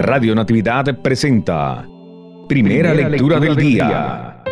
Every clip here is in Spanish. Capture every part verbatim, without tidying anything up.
Radio Natividad presenta Primera, Primera lectura, lectura del, del día. día.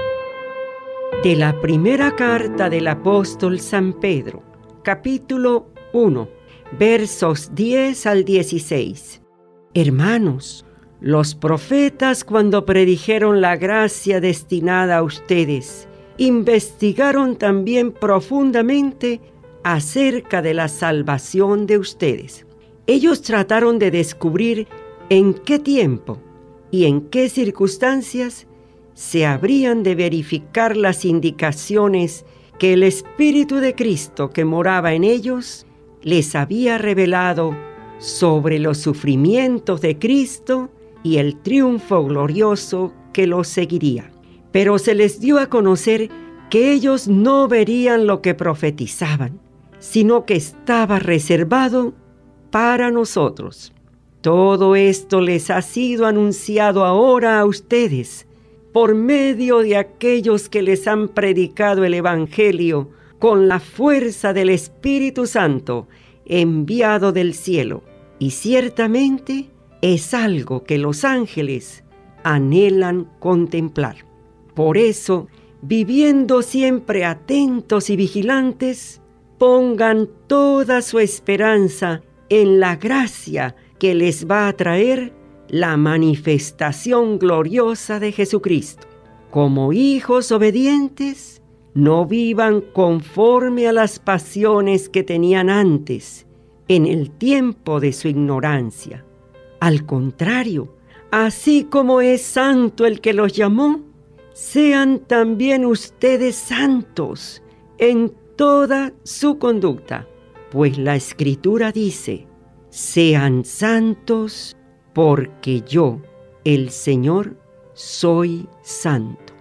De la primera carta del apóstol San Pedro, capítulo uno, versos diez al dieciséis. Hermanos, los profetas, cuando predijeron la gracia destinada a ustedes, investigaron también profundamente acerca de la salvación de ustedes. Ellos trataron de descubrir en qué tiempo y en qué circunstancias se habrían de verificar las indicaciones que el Espíritu de Cristo que moraba en ellos les había revelado sobre los sufrimientos de Cristo y el triunfo glorioso que los seguiría. Pero se les dio a conocer que ellos no verían lo que profetizaban, sino que estaba reservado para nosotros. Todo esto les ha sido anunciado ahora a ustedes por medio de aquellos que les han predicado el Evangelio con la fuerza del Espíritu Santo enviado del cielo. Y ciertamente es algo que los ángeles anhelan contemplar. Por eso, viviendo siempre atentos y vigilantes, pongan toda su esperanza en la gracia que les va a traer la manifestación gloriosa de Jesucristo. Como hijos obedientes, no vivan conforme a las pasiones que tenían antes, en el tiempo de su ignorancia. Al contrario, así como es santo el que los llamó, sean también ustedes santos en toda su conducta. Pues la Escritura dice: sean santos porque yo, el Señor, soy santo.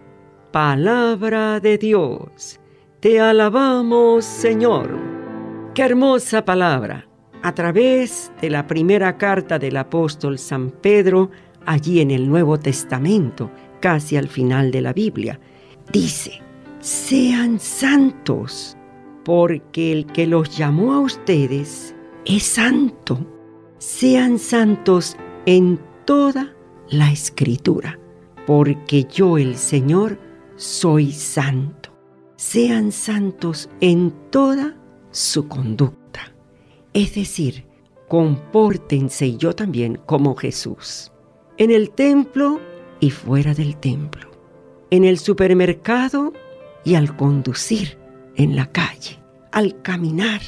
Palabra de Dios, te alabamos, Señor. Qué hermosa palabra. A través de la primera carta del apóstol San Pedro, allí en el Nuevo Testamento, casi al final de la Biblia, dice: sean santos, porque el que los llamó a ustedes es santo. Sean santos en toda la Escritura, porque yo, el Señor, soy santo. Sean santos en toda su conducta. Es decir, compórtense, y yo también, como Jesús, en el templo y fuera del templo, en el supermercado y al conducir en la calle, al caminar.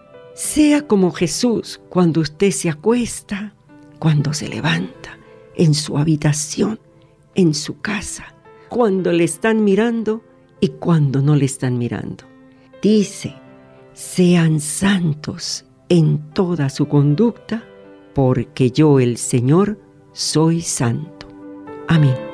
Sea como Jesús cuando usted se acuesta, cuando se levanta, en su habitación, en su casa, cuando le están mirando y cuando no le están mirando. Dice: sean santos en toda su conducta, porque yo, el Señor, soy santo. Amén.